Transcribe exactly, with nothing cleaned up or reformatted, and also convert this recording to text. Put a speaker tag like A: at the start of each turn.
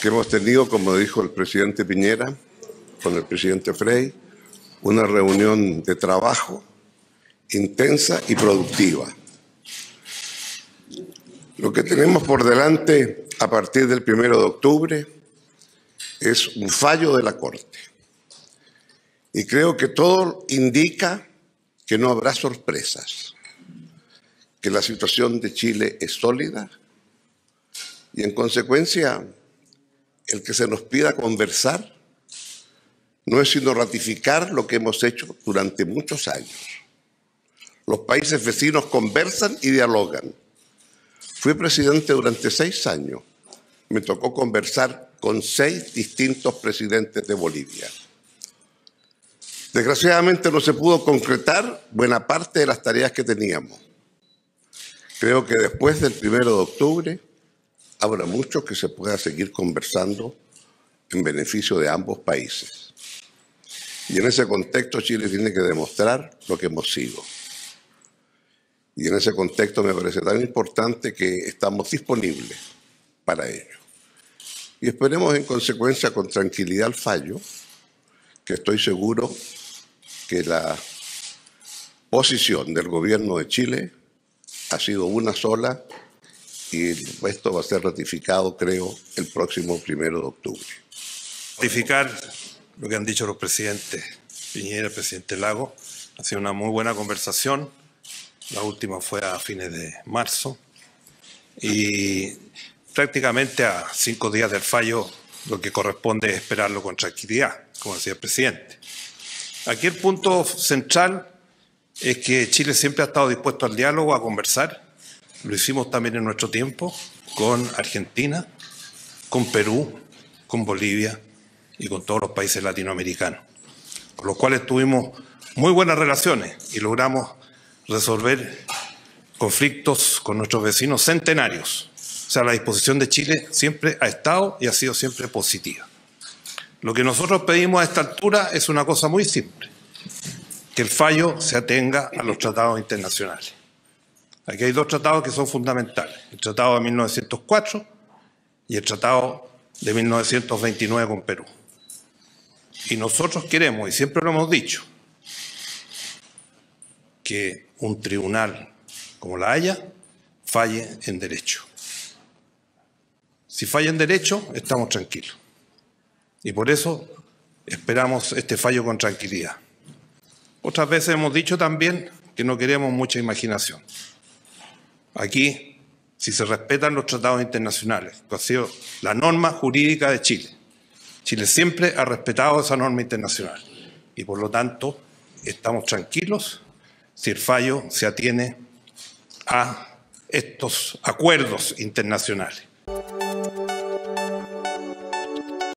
A: que hemos tenido, como dijo el presidente Piñera, con el presidente Frei, una reunión de trabajo intensa y productiva. Lo que tenemos por delante a partir del primero de octubre es un fallo de la Corte. Y creo que todo indica que no habrá sorpresas, que la situación de Chile es sólida y, en consecuencia, el que se nos pida conversar no es sino ratificar lo que hemos hecho durante muchos años. Los países vecinos conversan y dialogan. Fui presidente durante seis años. Me tocó conversar con seis distintos presidentes de Bolivia. Desgraciadamente no se pudo concretar buena parte de las tareas que teníamos. Creo que después del primero de octubre habrá mucho que se pueda seguir conversando en beneficio de ambos países. Y en ese contexto Chile tiene que demostrar lo que hemos sido. Y en ese contexto me parece tan importante que estamos disponibles para ello. Y esperemos en consecuencia con tranquilidad el fallo, que estoy seguro que la posición del gobierno de Chile ha sido una sola y esto va a ser ratificado, creo, el próximo primero de octubre.
B: Ratificar lo que han dicho los presidentes Piñera, el presidente Lagos. Ha sido una muy buena conversación. La última fue a fines de marzo. Y prácticamente a cinco días del fallo lo que corresponde es esperarlo con tranquilidad, como decía el presidente. Aquí el punto central es que Chile siempre ha estado dispuesto al diálogo, a conversar. Lo hicimos también en nuestro tiempo con Argentina, con Perú, con Bolivia y con todos los países latinoamericanos, con los cuales tuvimos muy buenas relaciones y logramos resolver conflictos con nuestros vecinos centenarios. O sea, la disposición de Chile siempre ha estado y ha sido siempre positiva. Lo que nosotros pedimos a esta altura es una cosa muy simple, que el fallo se atenga a los tratados internacionales. Aquí hay dos tratados que son fundamentales, el Tratado de mil novecientos cuatro y el Tratado de mil novecientos veintinueve con Perú. Y nosotros queremos, y siempre lo hemos dicho, que un tribunal como la Haya falle en derecho. Si falla en derecho, estamos tranquilos. Y por eso esperamos este fallo con tranquilidad. Otras veces hemos dicho también que no queremos mucha imaginación. Aquí, si se respetan los tratados internacionales, que ha sido la norma jurídica de Chile, Chile siempre ha respetado esa norma internacional y por lo tanto estamos tranquilos si el fallo se atiene a estos acuerdos internacionales.